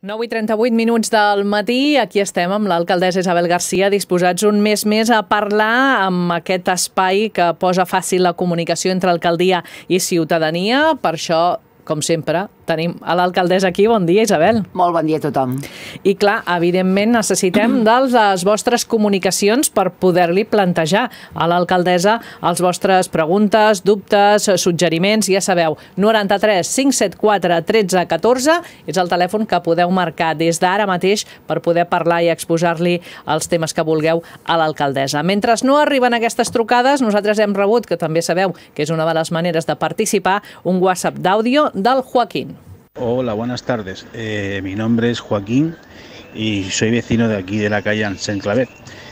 9:38 del matí, aquí estem amb l'alcaldessa Isabel García, disposats un mes més a parlar amb aquest espai que posa fàcil la comunicació entre alcaldia i ciutadania. Per això, com sempre, tenim a l'alcaldessa aquí. Bon dia, Isabel. Molt bon dia a tothom. I clar, evidentment necessitem de les vostres comunicacions per poder-li plantejar a l'alcaldessa les vostres preguntes, dubtes, suggeriments. Ja sabeu, 93 574 13 14 és el telèfon que podeu marcar des d'ara mateix per poder parlar i exposar-li els temes que vulgueu a l'alcaldessa. Mentre no arriben aquestes trucades, nosaltres hem rebut, que també sabeu que és una de les maneres de participar, un WhatsApp d'àudio del Joaquín. Hola, buenas tardes. Mi nombre es Joaquín y soy vecino de aquí de la calle Ansel Clavet.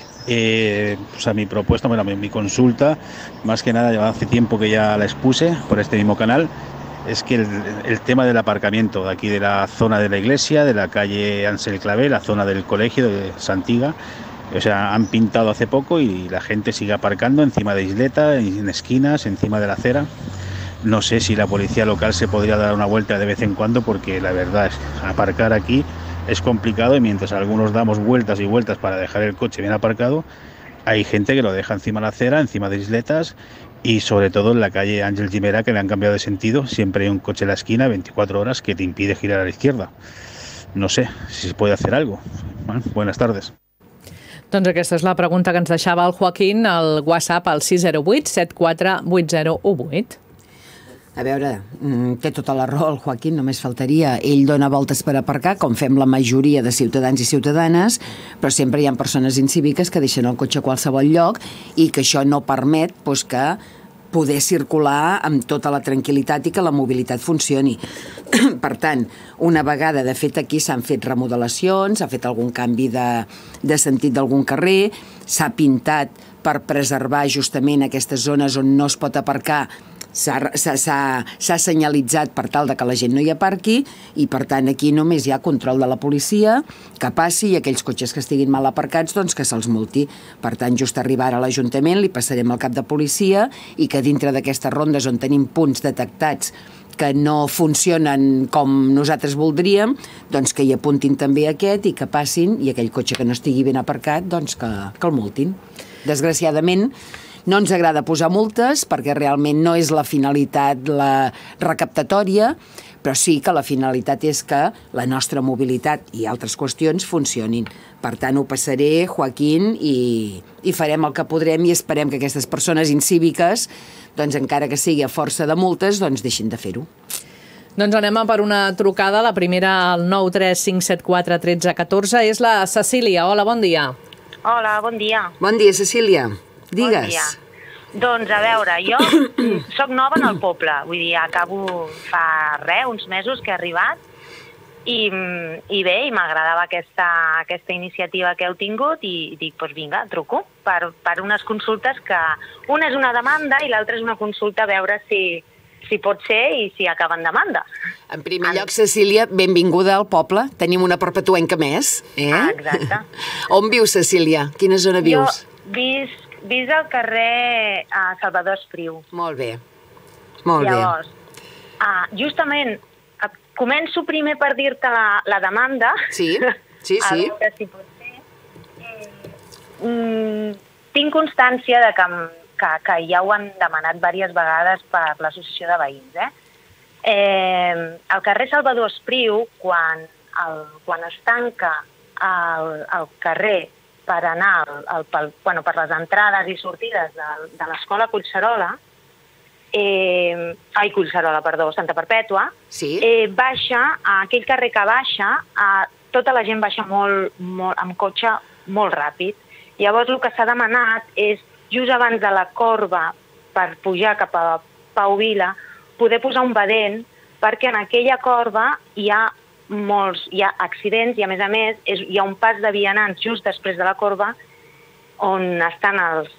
Mi propuesta, bueno, mi consulta, más que nada, hace tiempo que ya la expuse por este mismo canal, es que el tema del aparcamiento de aquí de la zona de la iglesia, de la calle Ansel Clavet, la zona del colegio de Santiga, han pintado hace poco y la gente sigue aparcando encima de isleta, en esquinas, encima de la acera. No sé si la policía local se podría dar una vuelta de vez en cuando, porque la verdad es que aparcar aquí es complicado y mientras algunos damos vueltas y vueltas para dejar el coche bien aparcado, hay gente que lo deja encima de la acera, encima de isletas y sobre todo en la calle Ángel Guimerà, que le han cambiado de sentido. Siempre hay un coche en la esquina 24 horas que te impide girar a la izquierda. No sé si se puede hacer algo. Bueno, buenas tardes. Doncs aquesta és la pregunta que ens deixava el Joaquín al WhatsApp al 608 748018. A veure, té tota la raó el Joaquín, només faltaria. Ell dona voltes per aparcar, com fem la majoria de ciutadans i ciutadanes, però sempre hi ha persones incíviques que deixen el cotxe a qualsevol lloc i que això no permet que poder circular amb tota la tranquil·litat i que la mobilitat funcioni. Per tant, una vegada, de fet, aquí s'han fet remodelacions, s'ha fet algun canvi de sentit d'algun carrer, s'ha pintat per preservar justament aquestes zones on no es pot aparcar, s'ha senyalitzat per tal que la gent no hi aparqui i per tant aquí només hi ha control de la policia que passi i aquells cotxes que estiguin mal aparcats doncs que se'ls multi. Per tant, just arribar a l'Ajuntament li passarem el cap de policia i que dintre d'aquestes rondes on tenim punts detectats que no funcionen com nosaltres voldríem, doncs que hi apuntin també aquest i que passin i aquell cotxe que no estigui ben aparcat doncs que el multin. Desgraciadament no ens agrada posar multes perquè realment no és la finalitat la recaptatòria, però sí que la finalitat és que la nostra mobilitat i altres qüestions funcionin. Per tant, ho passaré, Joaquín, i farem el que podrem i esperem que aquestes persones incíviques, doncs encara que sigui a força de multes, doncs deixin de fer-ho. Doncs anem a per una trucada. La primera al 93574 13 14 és la Cecília. Hola, bon dia. Hola, bon dia. Bon dia, Cecília. Digues. Bon dia. Doncs, a veure, jo soc nova en el poble, vull dir, acabo fa uns mesos que he arribat i bé, i m'agradava aquesta iniciativa que heu tingut i dic, doncs vinga, truco per unes consultes que una és una demanda i l'altra és una consulta a veure si pot ser i si acaba en demanda. En primer lloc, Cecília, benvinguda al poble. Tenim una perpetuenca més. Exacte. On vius, Cecília? Quina zona vius? Jo visc al carrer Salvador Espriu. Molt bé. Molt bé. Llavors, justament, començo primer per dir-te la demanda. Sí. A veure si pot ser. Tinc constància de que ja ho han demanat diverses vegades per l'associació de veïns. Al carrer Salvador Espriu, quan es tanca el carrer per anar per les entrades i sortides de l'escola Collserola, Santa Perpètua, baixa, aquell carrer que baixa, tota la gent baixa amb cotxe molt ràpid. Llavors el que s'ha demanat és, just abans de la corba per pujar cap a Pau Vila, poder posar un badent perquè en aquella corba hi ha accidents i, a més, hi ha un pas de vianants just després de la corba on estan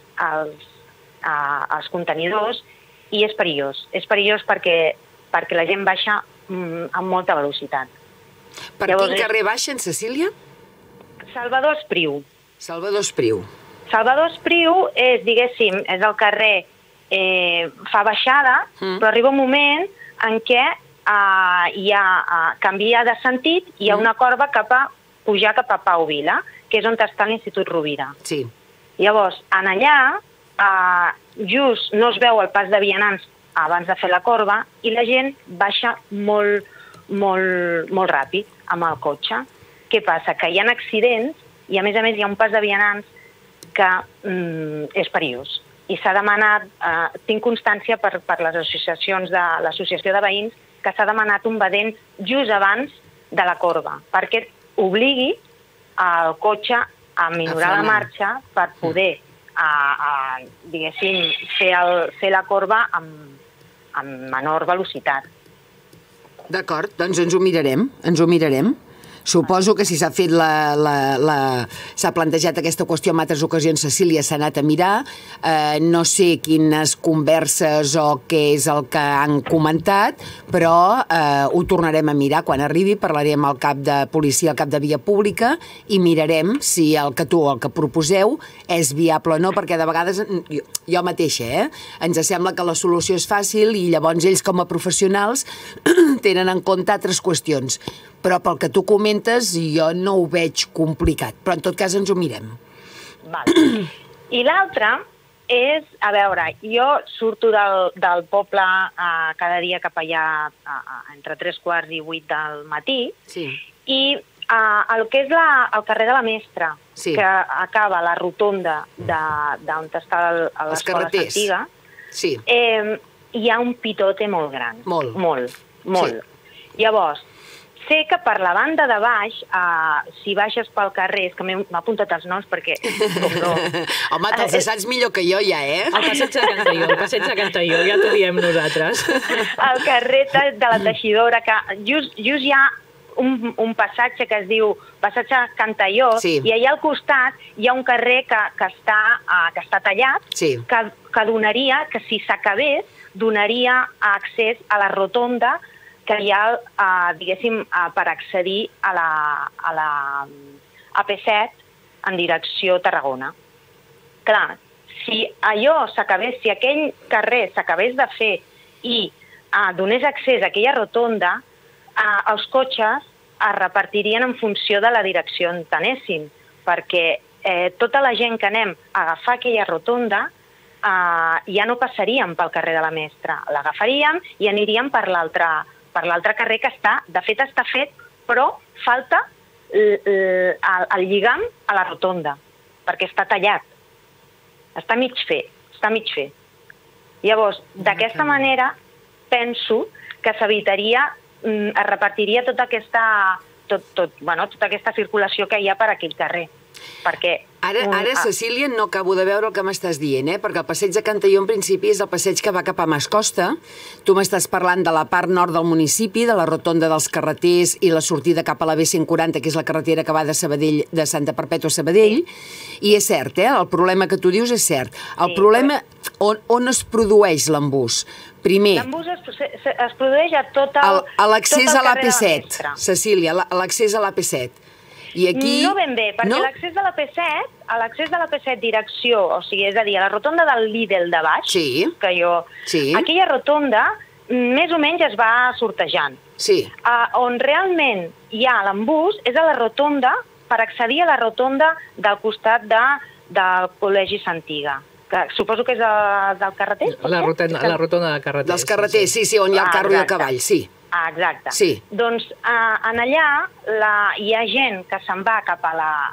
els contenidors i és perillós. És perillós perquè la gent baixa amb molta velocitat. Per quin carrer baixen, Cecília? Salvador Espriu. Salvador Espriu. Salvador Espriu és, diguéssim, és el carrer fa baixada, però arriba un moment en què canvia de sentit i hi ha una corba pujar cap a Pau Vila, que és on està l'Institut Rovira. Sí. Llavors, en allà, just no es veu el pas de vianants abans de fer la corba i la gent baixa molt, molt, molt ràpid amb el cotxe. Què passa? Que hi ha accidents i, a més hi ha un pas de vianants que és perillós. I s'ha demanat, tinc constància per les associacions de l'Associació de Veïns, que s'ha demanat un vedent just abans de la corba, perquè obligui el cotxe a minorar la marxa per poder, diguéssim, fer la corba amb menor velocitat. D'acord, doncs ens ho mirarem, Suposo que si s'ha plantejat aquesta qüestió en altres ocasions, Cecília s'ha anat a mirar. No sé quines converses o què és el que han comentat, però ho tornarem a mirar quan arribi. Parlarem al cap de policia, al cap de via pública, i mirarem si el que proposeu és viable o no, perquè de vegades, jo mateixa, ens sembla que la solució és fàcil i llavors ells com a professionals tenen en compte altres qüestions. Però pel que tu comentes jo no ho veig complicat, però en tot cas ens ho mirem. I l'altre és, a veure, jo surto del poble cada dia cap allà entre 7:15 i 8 del matí, i el que és el carrer de la Mestra, que acaba a la rotonda d'on està l'escola antiga, hi ha un pitote molt gran. Molt. Llavors, sé que per la banda de baix, si baixes pel carrer, és que m'ha apuntat els noms perquè... Home, te'ls saps millor que jo ja, El passeig de Cantalló, ja t'ho diem nosaltres. El carrer de la Teixidora, que just hi ha un passatge que es diu Passatge Cantalló, i allà al costat hi ha un carrer que està tallat, que donaria, que si s'acabés, donaria accés a la rotonda que hi ha, diguéssim, per accedir a la AP7 en direcció Tarragona. Clar, si aquell carrer s'acabés de fer i donés accés a aquella rotonda, els cotxes es repartirien en funció de la direcció on anéssim, perquè tota la gent que anem a agafar aquella rotonda ja no passaríem pel carrer de la Mestra, l'agafaríem i aniríem per l'altre carrer que de fet està fet, però falta el lligam a la rotonda, perquè està tallat. Està mig fer. Llavors, d'aquesta manera, penso que s'evitaria, es repartiria tota aquesta circulació que hi ha per aquell carrer. Ara, Cecília, no acabo de veure el que m'estàs dient, perquè el passeig de Cantalló en principi és el passeig que va cap a Mascosta. Tu m'estàs parlant de la part nord del municipi, de la rotonda dels Carreters i la sortida cap a la B140, que és la carretera que va de Sabadell, de Santa Perpètua a Sabadell, i és cert, el problema que tu dius és cert. El problema, on es produeix l'embús? Primer... L'embús es produeix a tot el carrer de la Mestra. A l'accés a l'AP7, Cecília, l'accés a l'AP7. No ben bé, perquè l'accés de l'AP7 direcció, o sigui, és a dir, a la rotonda del Lidl de baix, aquella rotonda més o menys es va sortejant. On realment hi ha l'embús és a la rotonda, per accedir a la rotonda del costat del Col·legi Santiga, que suposo que és del Carreter? La rotonda de Carreters. Dels Carreters, sí, on hi ha el carro i el cavall, sí. Exacte. Doncs en allà hi ha gent que se'n va cap a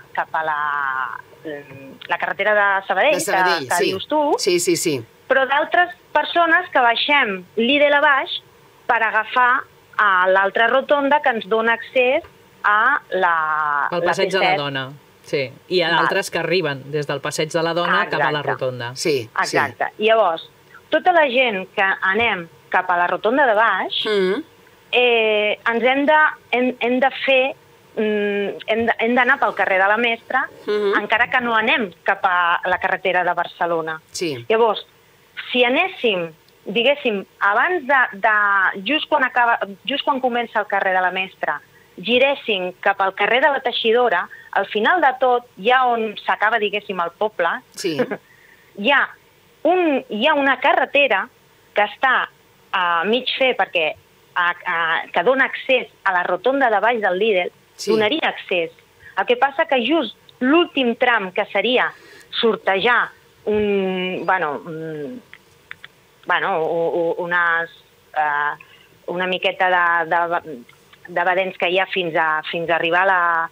la carretera de Sabadell, que dius tu, però d'altres persones que baixem Lidl a baix per agafar l'altra rotonda que ens dona accés a al passeig de la Dona. Sí, i hi ha d'altres que arriben des del passeig de la Dona cap a la rotonda. Exacte. Llavors, tota la gent que anem cap a la rotonda de baix, ens hem de fer, hem d'anar pel carrer de la Mestra, encara que no anem cap a la carretera de Barcelona. Llavors, si anéssim, diguéssim, abans just quan comença el carrer de la Mestra, giréssim cap al carrer de la Teixidora, al final de tot, ja on s'acaba, diguéssim, el poble, hi ha una carretera que està a mig fer perquè que dona accés a la rotonda de baix del Lidl, donaria accés. El que passa que just l'últim tram, que seria sortejar una miqueta de badens que hi ha fins a arribar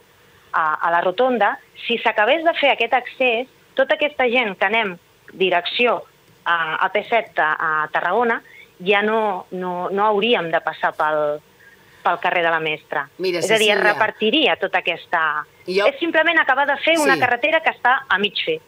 a la rotonda, si s'acabés de fer aquest accés, tota aquesta gent que anem direcció a P7 a Tarragona, ja no hauríem de passar pel carrer de la Mestra. És a dir, es repartiria tota aquesta... És simplement acabar de fer una carretera que està a mig fer.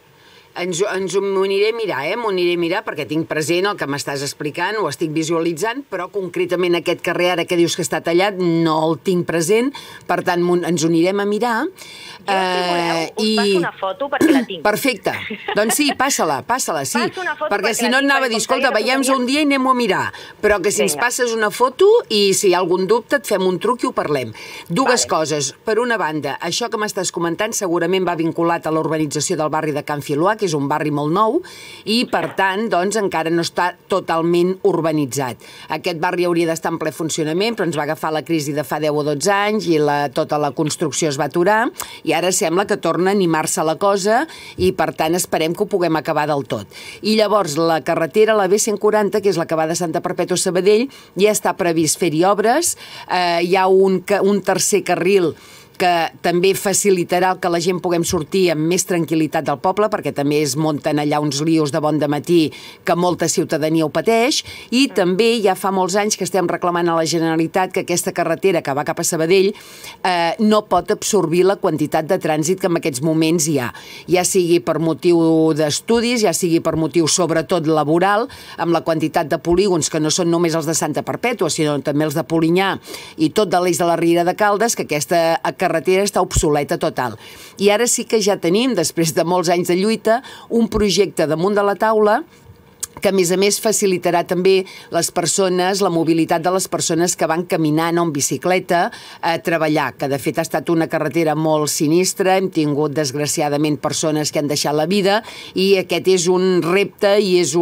M'ho aniré a mirar, m'ho aniré a mirar perquè tinc present el que m'estàs explicant, ho estic visualitzant, però concretament aquest carrer ara que dius que està tallat no el tinc present, per tant ens ho anirem a mirar. Jo, si voleu, us passo una foto perquè la tinc. Perfecte, doncs sí, passa-la, sí, perquè si no et anava a dir, escolta, veiem-nos un dia i anem-ho a mirar, però que si ens passes una foto i si hi ha algun dubte et fem un truc i ho parlem. Dues coses, per una banda, això que m'estàs comentant segurament va vinculat a la urbanització del barri de Can Filuà, que és un barri molt nou, i per tant, doncs, encara no està totalment urbanitzat. Aquest barri hauria d'estar en ple funcionament, però ens va agafar la crisi de fa 10 o 12 anys i tota la construcció es va aturar, i ara sembla que torna a animar-se la cosa, i per tant esperem que ho puguem acabar del tot. I llavors, la carretera, la B140, que és la que va de Santa Perpètua a Sabadell, ja està previst fer-hi obres, hi ha un tercer carril que també facilitarà que la gent puguem sortir amb més tranquil·litat del poble, perquè també es munten allà uns lios de bon dematí que molta ciutadania ho pateix, i també ja fa molts anys que estem reclamant a la Generalitat que aquesta carretera que va cap a Sabadell no pot absorbir la quantitat de trànsit que en aquests moments hi ha. Ja sigui per motiu d'estudis, ja sigui per motiu sobretot laboral, amb la quantitat de polígons que no són només els de Santa Perpètua, sinó també els de Polinyà i tot de l'eix de la Riera de Caldes, que aquesta carretera està obsoleta total. I ara sí que ja tenim, després de molts anys de lluita, un projecte damunt de la taula que a més facilitarà també les persones, la mobilitat de les persones que van caminant o en bicicleta a treballar, que de fet ha estat una carretera molt sinistra, hem tingut desgraciadament persones que han deixat la vida i aquest és un repte i és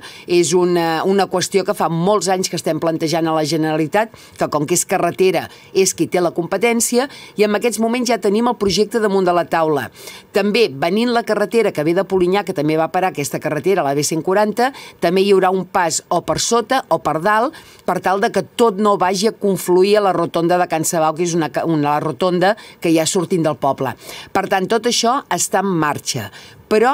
una qüestió que fa molts anys que estem plantejant a la Generalitat, que com que és carretera és qui té la competència, i en aquests moments ja tenim el projecte damunt de la taula. També, venint la carretera que ve de Polinyà, que també va parar aquesta carretera, la B140, també hi haurà un pas o per sota o per dalt, per tal de que tot no vagi a confluir a la rotonda de Can Sabau, que és una rotonda que ja sortint del poble. Per tant, tot això està en marxa. Però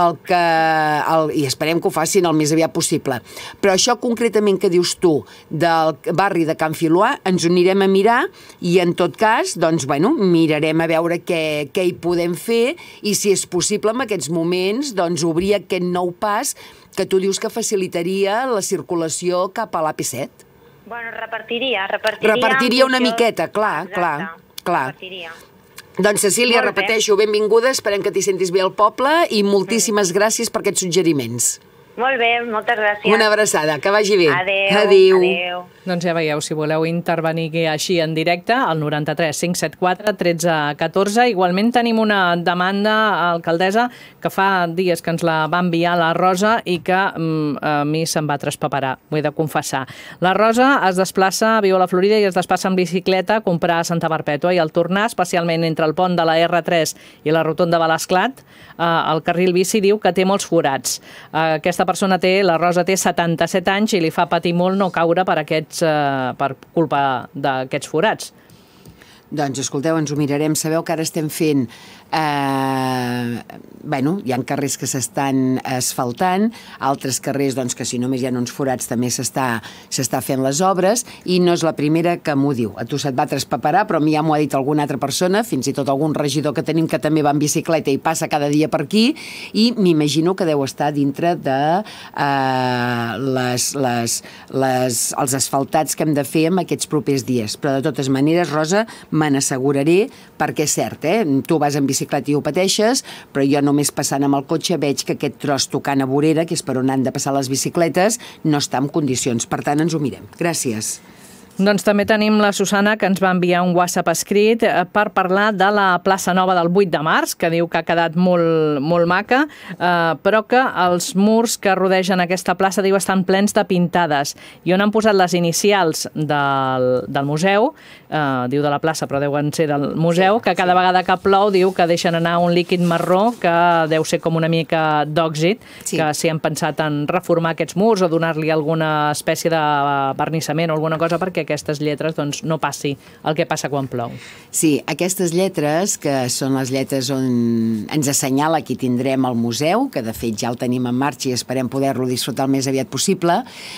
i esperem que ho facin el més aviat possible. Però això concretament que dius tu del barri de Can Filuà ens ho anirem a mirar i en tot cas, doncs, bueno, mirarem a veure què hi podem fer i si és possible en aquests moments, doncs, obrir aquest nou pas que tu dius que facilitaria la circulació cap a l'AP7. Bueno, repartiria una miqueta, clar. Repartiria. Doncs, Cecília, repeteixo, benvinguda, esperem que t'hi sentis bé al poble i moltíssimes gràcies per aquests suggeriments. Molt bé, moltes gràcies. Una abraçada, que vagi bé. Adéu. Doncs ja veieu, si voleu intervenir així en directe, al 93 574 13 14. Igualment tenim una demanda, alcaldessa, que fa dies que ens la va enviar la Rosa i que a mi se'm va traspaperar, ho he de confessar. La Rosa es desplaça, viu a la Florida i es desplaça en bicicleta a comprar a Santa Perpètua i al tornar, especialment entre el pont de la R3 i la rotonda de l'Esclat, el carril bici diu que té molts forats. Aquesta persona la Rosa té 77 anys i li fa patir molt no caure per culpa d'aquests forats. Doncs, escolteu, ens ho mirarem. Sabeu que ara estem fent... Bueno, hi ha carrers que s'estan asfaltant, altres carrers, doncs, que si només hi ha uns forats també s'està fent les obres, i no és la primera que m'ho diu. A tu se't va traspaperar, però a mi ja m'ho ha dit alguna altra persona, fins i tot algun regidor que tenim que també va en bicicleta i passa cada dia per aquí, i m'imagino que deu estar dintre de els asfaltats que hem de fer en aquests propers dies. Però de totes maneres, Rosa, me n'asseguraré, perquè és cert, tu vas en bicicleta i ho pateixes, però jo només passant amb el cotxe veig que aquest tros tocant a vorera, que és per on han de passar les bicicletes, no està en condicions. Per tant, ens ho mirem. Gràcies. Doncs també tenim la Susana, que ens va enviar un WhatsApp escrit per parlar de la plaça nova del 8 de març, que diu que ha quedat molt maca, però que els murs que rodegen aquesta plaça, diu, estan plens de pintades, i on han posat les inicials del museu, diu de la plaça, però deuen ser del museu, que cada vegada que plou, diu que deixen anar un líquid marró que deu ser com una mica d'òxid, que si han pensat en reformar aquests murs o donar-li alguna espècie de vernissament o alguna cosa perquè aquestes lletres no passi el que passa quan plou. Sí, aquestes lletres, que són les lletres on ens assenyala qui tindrem al museu, que de fet ja el tenim en marxa i esperem poder-lo disfrutar el més aviat possible,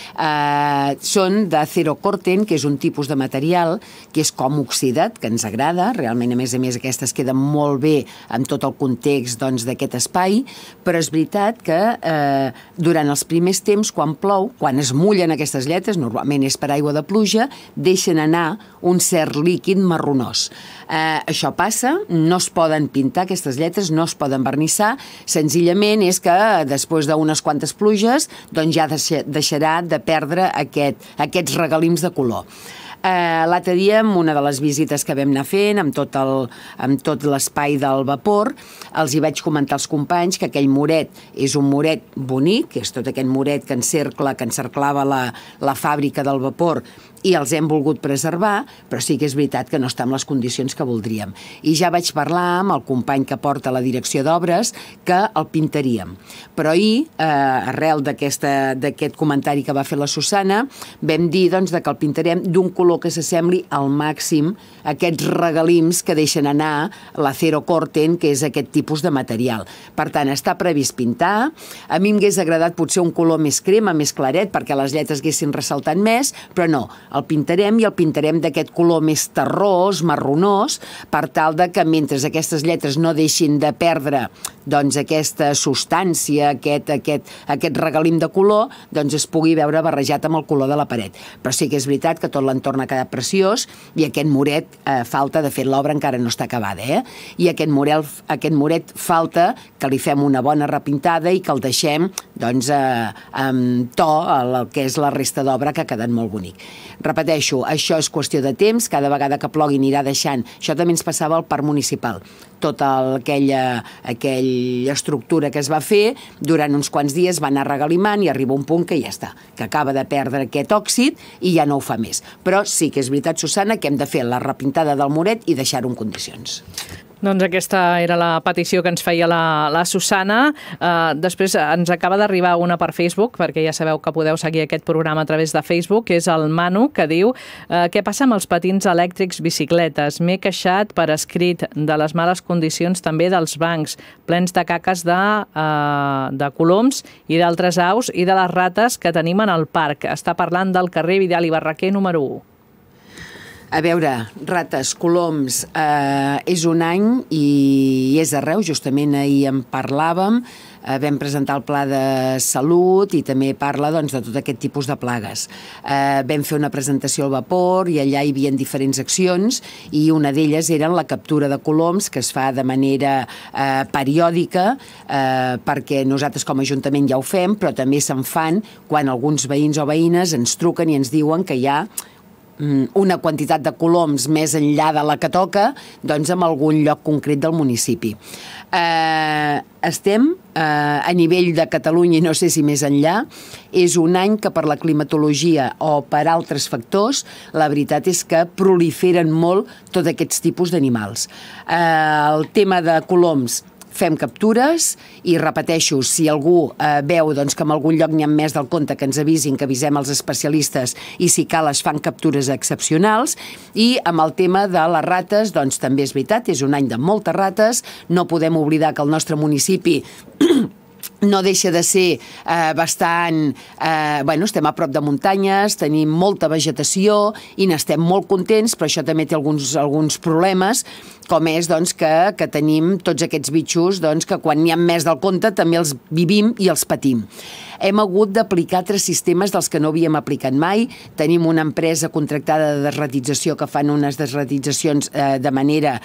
són d'acero corten, que és un tipus de material que és com oxidat, que ens agrada, realment a més aquestes queden molt bé amb tot el context d'aquest espai, però és veritat que durant els primers temps, quan plou, quan es mullen aquestes lletres, normalment és per aigua de pluja, deixen anar un cert líquid marronós. Això passa, no es poden pintar aquestes lletres, no es poden vernissar, senzillament és que després d'unes quantes pluges ja deixarà de perdre aquests regalims de color. L'altre dia, en una de les visites que vam anar fent, amb tot l'espai del vapor, els hi vaig comentar als companys que aquell muret és un muret bonic, que és tot aquest muret que encerclava la fàbrica del vapor, i els hem volgut preservar, però sí que és veritat que no està en les condicions que voldríem. I ja vaig parlar amb el company que porta la direcció d'obres que el pintaríem. Però ahir, arrel d'aquest comentari que va fer la Susana, vam dir que el pintarem d'un color que s'assembli al màxim a aquests regalims que deixen anar l'acero corten, que és aquest tipus de material. Per tant, està previst pintar. A mi m'hagués agradat potser un color més crema, més claret, perquè les lletres haguessin ressaltat més, però no, el pintarem i el pintarem d'aquest color més terrós, marronós, per tal que mentre aquestes lletres no deixin de perdre aquesta substància, aquest regalim de color, es pugui veure barrejat amb el color de la paret. Però sí que és veritat que tot l'entorn ha quedat preciós i aquest muret falta, de fet l'obra encara no està acabada, i aquest muret falta que li fem una bona repintada i que el deixem amb to el que és la resta d'obra, que ha quedat molt bonic. Repeteixo, això és qüestió de temps, cada vegada que plogui anirà deixant. Això també ens passava al parc municipal. Tota aquella estructura que es va fer, durant uns quants dies va anar regalimant i arriba un punt que ja està, que acaba de perdre aquest òxid i ja no ho fa més. Però sí que és veritat, Susana, que hem de fer la repintada del muret i deixar-ho en condicions. Doncs aquesta era la petició que ens feia la Susana. Després ens acaba d'arribar una per Facebook, perquè ja sabeu que podeu seguir aquest programa a través de Facebook, que és el Manu, que diu: què passa amb els patins elèctrics bicicletes? M'he queixat per escrit de les males condicions també dels bancs, plens de caques de coloms i d'altres aus i de les rates que tenim en el parc. Està parlant del carrer Vidal i Barraquer número 1. A veure, rates, coloms, és un any i és arreu, justament ahir en parlàvem, vam presentar el pla de salut i també parla de tot aquest tipus de plagues. Vam fer una presentació al vapor i allà hi havia diferents accions i una d'elles era la captura de coloms, que es fa de manera periòdica, perquè nosaltres com a Ajuntament ja ho fem, però també se'n fan quan alguns veïns o veïnes ens truquen i ens diuen que hi ha una quantitat de coloms més enllà de la que toca, en algun lloc concret del municipi. Estem a nivell de Catalunya i no sé si més enllà, és un any que per la climatologia o per altres factors, la veritat és que proliferen molt tots aquests tipus d'animals. El tema de coloms, fem captures i repeteixo, si algú veu que en algun lloc n'hi ha més del compte, que ens avisin, que avisem els especialistes i si cal es fan captures excepcionals. I amb el tema de les rates, també és veritat, és un any de moltes rates, no podem oblidar que el nostre municipi no deixa de ser bastant... estem a prop de muntanyes, tenim molta vegetació i n'estem molt contents, però això també té alguns problemes, com és que tenim tots aquests bitxos que quan n'hi ha més del compte també els vivim i els patim. hem hagut d'aplicar altres sistemes dels que no havíem aplicat mai. Tenim una empresa contractada de desratització que fan unes desratitzacions de manera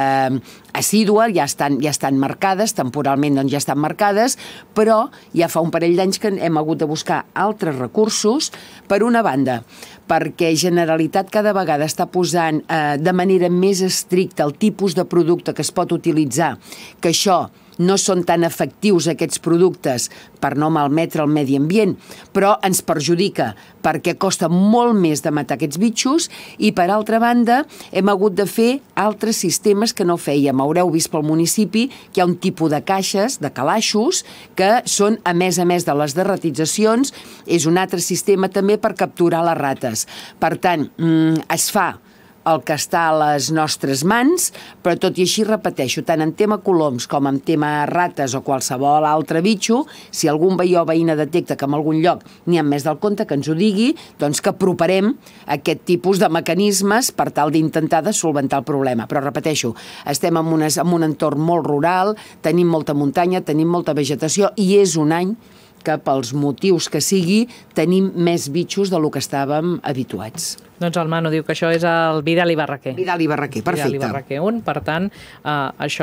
assídua, ja estan marcades, temporalment doncs ja estan marcades, però ja fa un parell d'anys que hem hagut de buscar altres recursos, per una banda, perquè Generalitat cada vegada està posant de manera més estricta el tipus de producte que es pot utilitzar, que això no són tan efectius aquests productes per no malmetre el medi ambient, però ens perjudica perquè costa molt més de matar aquests bitxos i, per altra banda, hem hagut de fer altres sistemes que no fèiem. Haureu vist pel municipi que hi ha un tipus de caixes, de calaixos, que són, a més de les derratitzacions, és un altre sistema també per capturar les rates. Per tant, es fa el que està a les nostres mans, però tot i així repeteixo, tant en tema coloms com en tema rates o qualsevol altre bitxo, si algun veí o veïna detecta que en algun lloc n'hi ha més del compte, que ens ho digui, doncs que aproparem aquest tipus de mecanismes per tal d'intentar de solventar el problema. Però repeteixo, estem en un entorn molt rural, tenim molta muntanya, tenim molta vegetació i és un any que pels motius que sigui tenim més bitxos del que estàvem habituats. Doncs el Manu diu que això és el Vidal i Barraquer. Vidal i Barraquer, perfecte. Vidal i Barraquer 1, per tant, això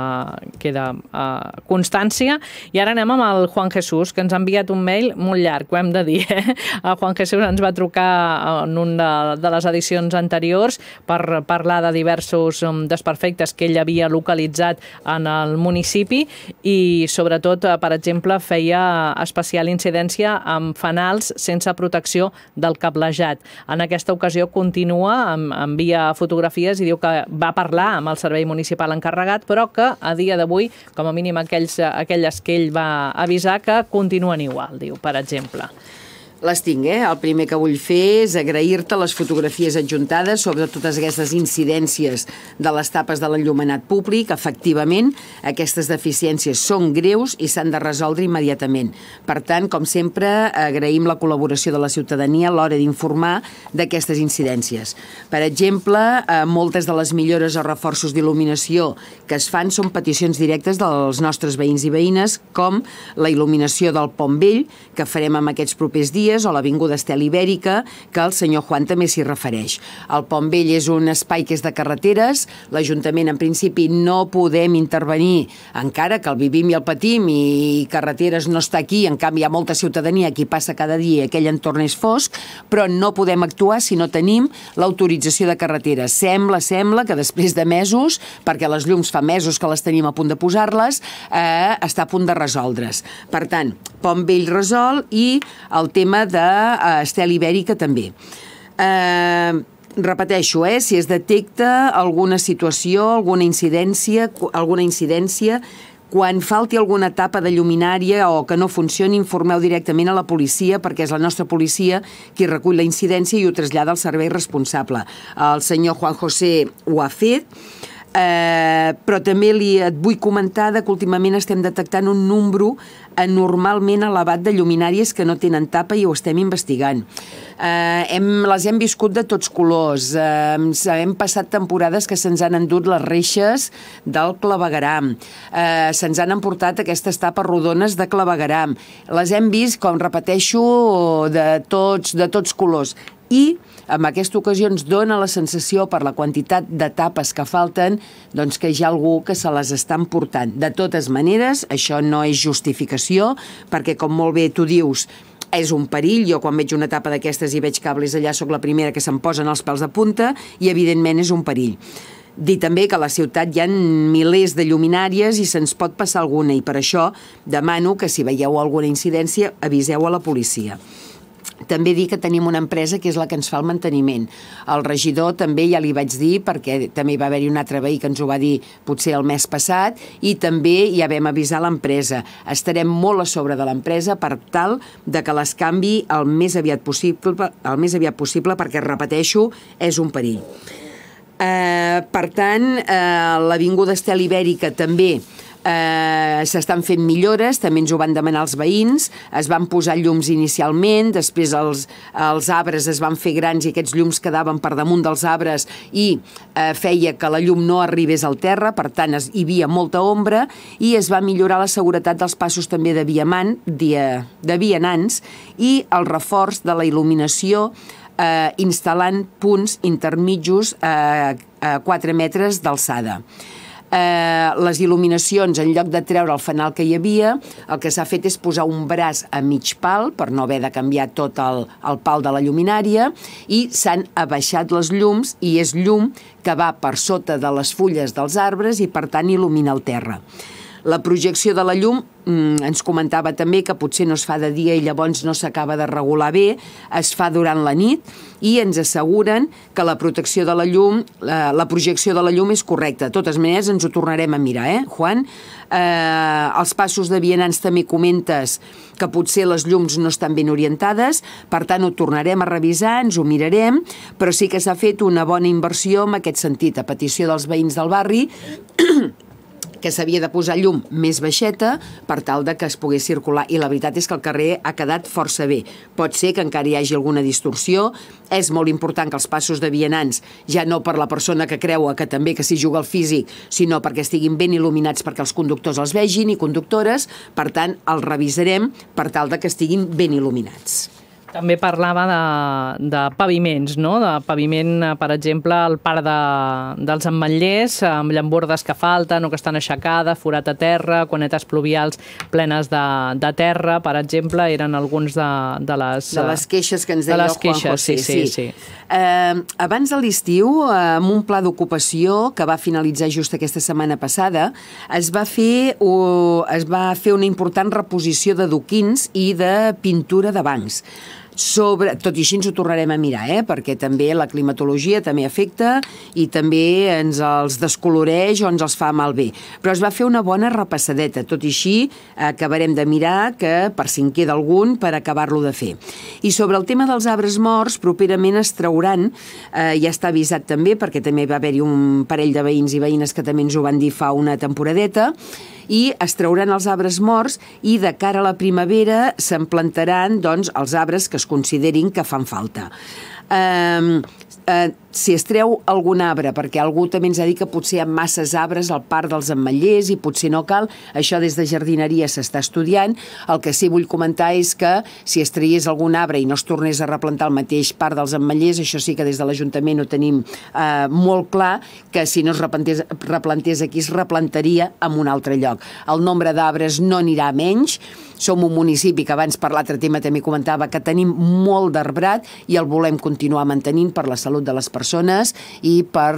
queda constància. I ara anem amb el Juan Jesús, que ens ha enviat un mail molt llarg, ho hem de dir. El Juan Jesús ens va trucar en una de les edicions anteriors per parlar de diversos desperfectes que ell havia localitzat en el municipi i, sobretot, per exemple, feia especial incidència amb fanals sense protecció del cablejat. En aquesta ocasió continua, envia fotografies i diu que va parlar amb el servei municipal encarregat, però que a dia d'avui, com a mínim aquelles que ell va avisar, que continuen igual, diu, per exemple. Les tinc, El primer que vull fer és agrair-te les fotografies adjuntades sobre totes aquestes incidències de les tapes de l'enllumenat públic. Efectivament, aquestes deficiències són greus i s'han de resoldre immediatament. Per tant, com sempre, agraïm la col·laboració de la ciutadania a l'hora d'informar d'aquestes incidències. Per exemple, moltes de les millores o reforços d'il·luminació que es fan són peticions directes dels nostres veïns i veïnes, com la il·luminació del Pont Vell, que farem en aquests propers dies, o l'Avinguda Estel Ibèrica, que el senyor Juan també s'hi refereix. El Pont Vell és un espai que és de carreteres, l'Ajuntament en principi no podem intervenir, encara que el vivim i el patim i carreteres no està aquí, en canvi hi ha molta ciutadania que passa cada dia i aquell entorn és fosc, però no podem actuar si no tenim l'autorització de carreteres. Sembla que després de mesos, perquè les llums fa mesos que les tenim a punt de posar-les, està a punt de resoldre's. Per tant, Pont Vell resolt i el tema d'Estel Ibèrica també. Repeteixo, si es detecta alguna situació, alguna incidència, quan falti alguna tapa de lluminària o que no funcioni, informeu directament a la policia, perquè és la nostra policia qui recull la incidència i ho trasllada al servei responsable. El senyor Juan José ho ha fet, però també et vull comentar que últimament estem detectant un nombre anormalment elevat de lluminàries que no tenen tapa i ho estem investigant. Les hem viscut de tots colors. Hem passat temporades que se'ns han endut les reixes del clavegueram. Se'ns han emportat aquestes tapes rodones de clavegueram. Les hem vist, com repeteixo, de tots colors. I en aquesta ocasió ens dona la sensació, per la quantitat de tapes que falten, doncs que hi ha algú que se les està emportant. De totes maneres, això no és justificació, perquè, com molt bé tu dius, és un perill. Jo quan veig una tapa d'aquestes i veig cables allà sóc la primera que se'm posen els pèls de punta i evidentment és un perill. Dir també que a la ciutat hi ha milers de lluminàries i se'ns pot passar alguna i per això demano que si veieu alguna incidència aviseu a la policia. També dir que tenim una empresa que és la que ens fa el manteniment. El regidor també ja li vaig dir, perquè també hi va haver-hi un altre veí que ens ho va dir potser el mes passat, i també ja vam avisar l'empresa. Estarem molt a sobre de l'empresa per tal de que les canvi el més aviat possible perquè, repeteixo, és un perill. Per tant, l'Avinguda Estel Ibèrica també S'estan fent millores, també ens ho van demanar els veïns, es van posar llums inicialment, després els arbres es van fer grans i aquests llums quedaven per damunt dels arbres i feia que la llum no arribés al terra, per tant hi havia molta ombra i es va millorar la seguretat dels passos també de vianants i el reforç de la il·luminació instal·lant punts intermitjos a 4 metres d'alçada. Les il·luminacions, en lloc de treure el fanal que hi havia, el que s'ha fet és posar un braç a mig pal per no haver de canviar tot el pal de la lluminària i s'han abaixat les llums i és llum que va per sota de les fulles dels arbres i per tant il·lumina el terra. La projecció de la llum ens comentava també que potser no es fa de dia i llavors no s'acaba de regular bé, es fa durant la nit i ens asseguren que la protecció de la llum, la projecció de la llum és correcta. De totes maneres ens ho tornarem a mirar, Juan? Els passos de vianants també comentes que potser les llums no estan ben orientades, per tant ho tornarem a revisar, ens ho mirarem, però sí que s'ha fet una bona inversió en aquest sentit, a petició dels veïns del barri, que s'havia de posar llum més baixeta per tal de que es pogués circular i la veritat és que el carrer ha quedat força bé. Pot ser que encara hi hagi alguna distorsió, és molt important que els passos de vianants, ja no per la persona que creua que també que s'hi juga el físic, sinó perquè estiguin ben il·luminats perquè els conductors els vegin i conductores, per tant els revisarem per tal de que estiguin ben il·luminats. També parlava de paviments, no? De paviment, per exemple, al parc dels Ametllers, amb llambordes que falten o que estan aixecades, forat a terra, cunetes pluvials plenes de terra, per exemple, eren alguns de les queixes que ens deia el Juan José. Sí. Abans de l'estiu, amb un pla d'ocupació que va finalitzar just aquesta setmana passada, es va fer una important reposició d'adoquins i de pintura de bancs. Tot i així ens ho tornarem a mirar, perquè també la climatologia també afecta i també ens els descoloreix o ens els fa malbé. Però es va fer una bona repassadeta, tot i així acabarem de mirar que per si en queda algun per acabar-lo de fer. I sobre el tema dels arbres morts, properament es trauran, ja està avisat també, perquè també va haver-hi un parell de veïns i veïnes que també ens ho van dir fa una temporadeta, i es trauran els arbres morts i de cara a la primavera se'n plantaran els arbres que es considerin que fan falta. Si es treu algun arbre, perquè algú també ens ha dit que potser hi ha masses arbres al parc dels Ametllers i potser no cal, això des de jardineria s'està estudiant. El que sí vull comentar és que si es traiés algun arbre i no es tornés a replantar al mateix parc dels Ametllers, això sí que des de l'Ajuntament ho tenim molt clar, que si no es replantés aquí es replantaria en un altre lloc. El nombre d'arbres no anirà a menys. Som un municipi que abans per l'altre tema també comentava que tenim molt d'arbrat i el volem continuar mantenint per la salut de les persones i per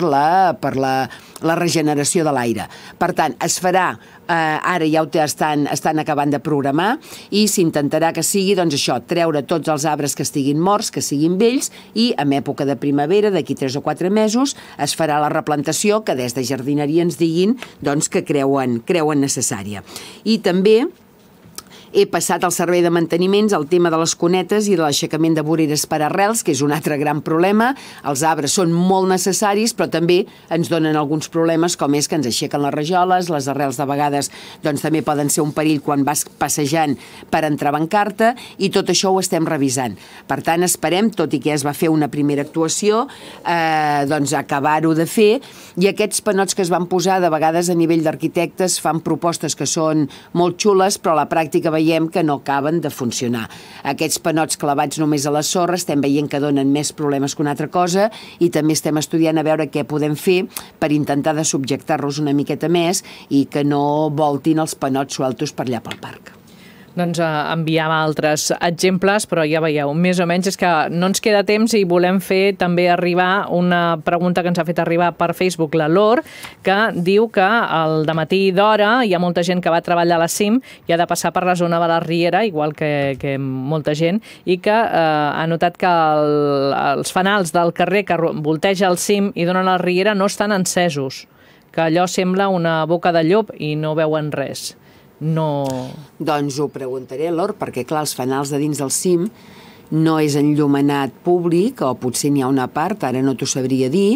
la regeneració de l'aire. Per tant, es farà, ara ja ho estan acabant de programar i s'intentarà que sigui, això, treure tots els arbres que estiguin morts, que siguin vells i en època de primavera, d'aquí 3 o 4 mesos, es farà la replantació que des de jardineria ens diguin que creuen necessària. I també he passat al servei de manteniments el tema de les cunetes i de l'aixecament de voreres per arrels, que és un altre gran problema. Els arbres són molt necessaris, però també ens donen alguns problemes, com és que ens aixequen les rajoles, les arrels de vegades també poden ser un perill quan vas passejant per entrebancar-te, i tot això ho estem revisant. Per tant, esperem, tot i que ja es va fer una primera actuació, acabar-ho de fer, i aquests panots que es van posar, de vegades a nivell d'arquitectes fan propostes que són molt xules, però a la pràctica veiem que no acaben de funcionar. Aquests panots clavats només a la sorra estem veient que donen més problemes que una altra cosa i també estem estudiant a veure què podem fer per intentar de subjectar-los una miqueta més i que no voltin els panots sueltos per allà pel parc. Doncs enviava altres exemples, però ja veieu, més o menys és que no ens queda temps i volem fer també arribar una pregunta que ens ha fet arribar per Facebook la Lor, que diu que al dematí d'hora hi ha molta gent que va treballar a la CIM i ha de passar per la zona de la Riera, igual que molta gent, i que ha notat que els fanals del carrer que volteja el CIM i donen a la Riera no estan encesos, que allò sembla una boca de llop i no veuen res. No... Doncs ho preguntaré, Lor, perquè clar, els fanals de dins del CIM no és enllumenat públic, o potser n'hi ha una part, ara no t'ho sabria dir,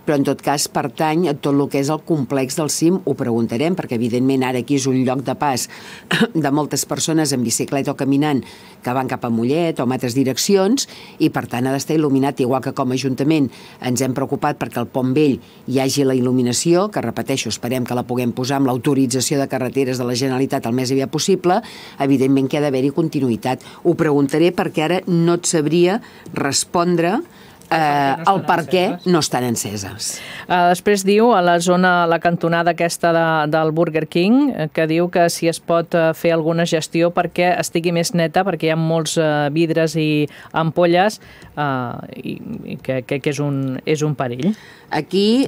però en tot cas pertany a tot el que és el complex del cim. Ho preguntarem, perquè evidentment ara aquí és un lloc de pas de moltes persones en bicicleta o caminant que van cap a Mollet o en altres direccions, i per tant ha d'estar il·luminat, igual que com a Ajuntament ens hem preocupat perquè al Pont Vell hi hagi la il·luminació, que repeteixo, esperem que la puguem posar amb l'autorització de carreteres de la Generalitat el més aviat possible. Evidentment que ha d'haver-hi continuïtat. Ho preguntaré perquè ara no et sabria respondre el per què no estan enceses. Després diu, a la zona, la cantonada aquesta del Burger King, que diu que si es pot fer alguna gestió perquè estigui més neta, perquè hi ha molts vidres i ampolles i que és un perill. Aquí,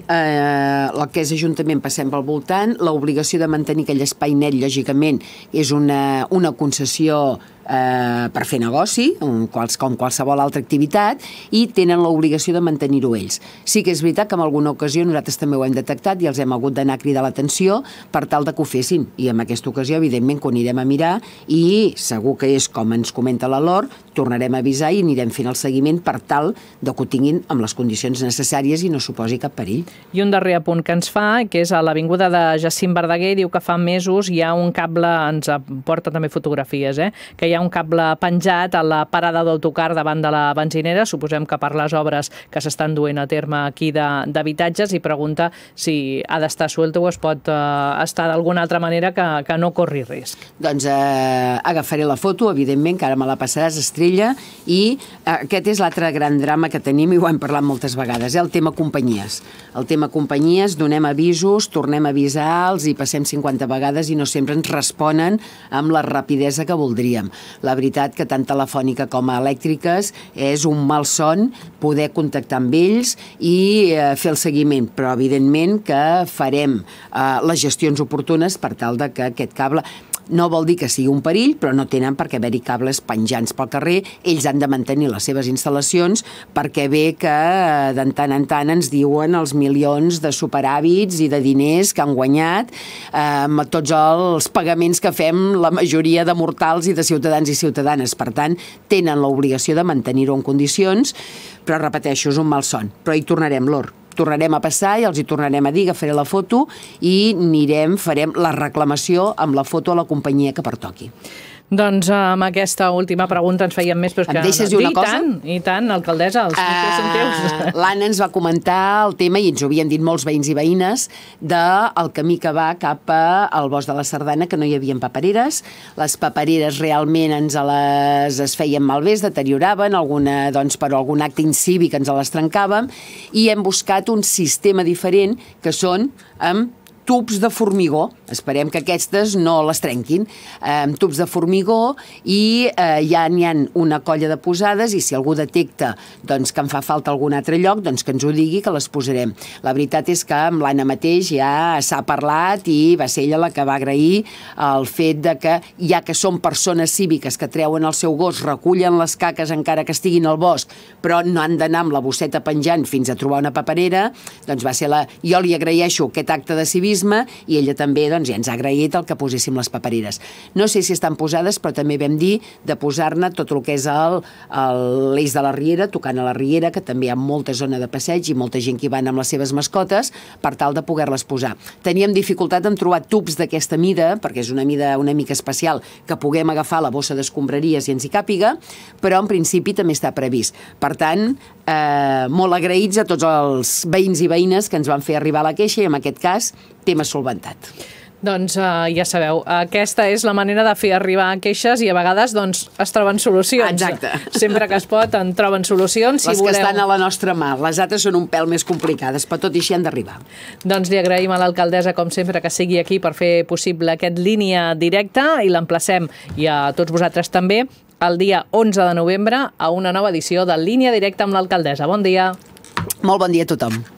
el que és Ajuntament, passem pel voltant. L'obligació de mantenir aquell espai net, lògicament, és una concessió per fer negoci, com qualsevol altra activitat, i tenen l'obligació de mantenir-ho ells. Sí que és veritat que en alguna ocasió nosaltres també ho hem detectat i els hem hagut d'anar a cridar l'atenció per tal de que ho fessin. I en aquesta ocasió, evidentment, que ho anirem a mirar i segur que és com ens comenta la Lor, tornarem a avisar i anirem fent el seguiment per tal de que ho tinguin amb les condicions necessàries i no suposi cap perill. I un darrer apunt que ens fa, que és a l'avinguda de Jacint Verdaguer, diu que fa mesos hi ha un cable, ens porta també fotografies, que hi ha un cable penjat a la parada d'autocar davant de la benzinera, suposem que per les obres que s'estan duent a terme aquí d'habitatges, i pregunta si ha d'estar suelto o es pot estar d'alguna altra manera que no corri risc. Doncs agafaré la foto, evidentment, que ara me la passaràs, Estrella, i aquest és l'altre gran drama que tenim i ho hem parlat moltes vegades, el tema companyies. El tema companyies, donem avisos, tornem a avisar-los i passem 50 vegades i no sempre ens responen amb la rapidesa que voldríem. La veritat que tant telefònica com a elèctriques és un malson poder contactar amb ells i fer el seguiment, però evidentment que farem les gestions oportunes per tal de que aquest cable... No vol dir que sigui un perill, però no tenen per què haver-hi cables penjants pel carrer. Ells han de mantenir les seves instal·lacions perquè bé que de tant en tant ens diuen els milions de superàvits i de diners que han guanyat amb tots els pagaments que fem la majoria de mortals i de ciutadans i ciutadanes. Per tant, tenen l'obligació de mantenir-ho en condicions, però repeteixo, és un malson. Però hi tornarem, Lor. Tornarem a passar i els hi tornarem a dir, agafaré la foto i farem la reclamació amb la foto a la companyia que pertoqui. Doncs amb aquesta última pregunta ens fèiem més, però és que... Em deixes dir una cosa? I tant, alcaldessa, els micros són teus. L'Anna ens va comentar el tema, i ens ho havien dit molts veïns i veïnes, del camí que va cap al bosc de la Sardana, que no hi havia papereres. Les papereres realment es feien malbé, es deterioraven, per algun acte incívic ens les trencàvem, i hem buscat un sistema diferent, que són amb tubs de formigó, esperem que aquestes no les trenquin, tubs de formigó, i ja n'hi ha una colla de posades, i si algú detecta que en fa falta algun altre lloc, que ens ho digui, que les posarem. La veritat és que amb l'Anna mateix ja s'ha parlat i va ser ella la que va agrair el fet de que, ja que són persones cíviques que treuen el seu gos, recullen les caques encara que estiguin al bosc, però no han d'anar amb la bosseta penjant fins a trobar una paperera, doncs va ser jo li agraeixo aquest acte de civisme, i ella també ja ens ha agraït el que poséssim les papereres. No sé si estan posades, però també vam dir de posar-ne tot el que és l'eix de la Riera, tocant a la Riera, que també hi ha molta zona de passeig i molta gent que hi van amb les seves mascotes, per tal de poder-les posar. Teníem dificultat en trobar tubs d'aquesta mida, perquè és una mida una mica especial, que puguem agafar la bossa d'escombraries i ens hi càpiga, però en principi també està previst. Per tant, molt agraïts a tots els veïns i veïnes que ens van fer arribar la queixa, i en aquest cas tema solventat. Doncs ja sabeu, aquesta és la manera de fer arribar queixes i a vegades es troben solucions. Exacte. Sempre que es pot en troben solucions. Les que estan a la nostra mà. Les altres són un pèl més complicades, però tot i així han d'arribar. Doncs li agraïm a l'alcaldessa, com sempre, que sigui aquí per fer possible aquest línia directa, i l'emplacem, i a tots vosaltres també, el dia 11 de novembre a una nova edició de Línia Directa amb l'alcaldessa. Bon dia. Molt bon dia a tothom.